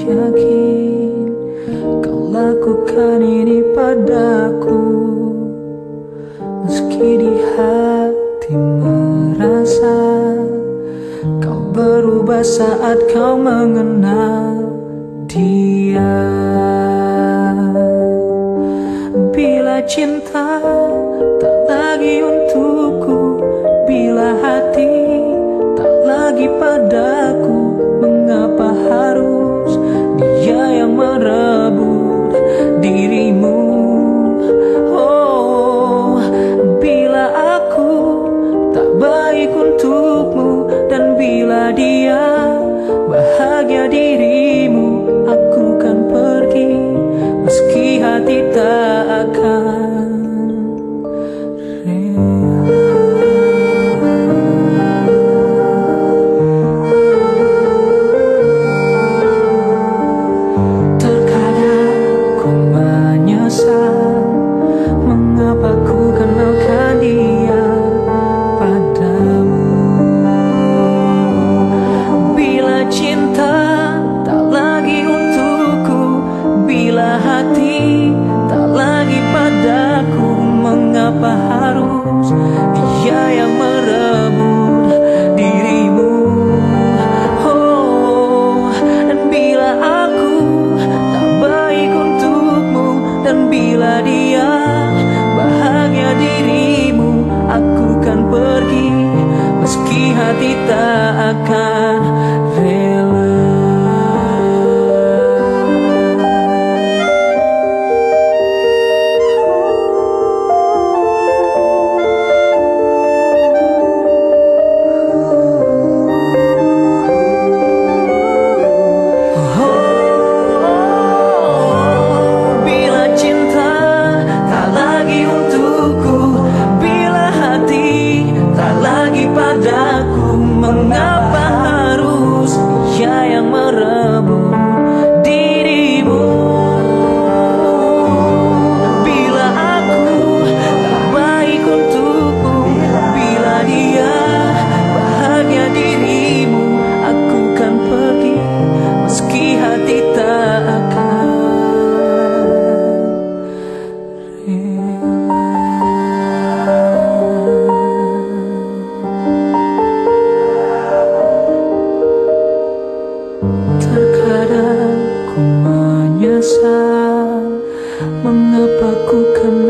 yakin kau lakukan ini padaku, meski di hati merasa kau berubah saat kau mengenal dia. Bila cinta tak lagi untukku, bila hati tak lagi padaku, mengapa harus dia yang merebut dirimu? Oh, bila aku tak baik untukmu, dan bila dia bahagia dirimu, aku kan pergi meski hati tak akan rela. Terkadang ku menyesal mengapa ku kenalkan dia padamu. Bila cinta tak lagi untukku, bila hati tak lagi padaku, mengapa harus dia yang merebut dirimu? Oh, dan bila aku tak baik untukmu, dan bila dia bahagia dirimu, aku kan pergi meski hati tak akan rela. Mengapa harus dia yang merebut dirimu? Bila aku tak baik untukmu, bila dia bahagia dirimu, aku kan pergi meski hati tak akan rela. Terkadang ku menyesal mengapa ku kenal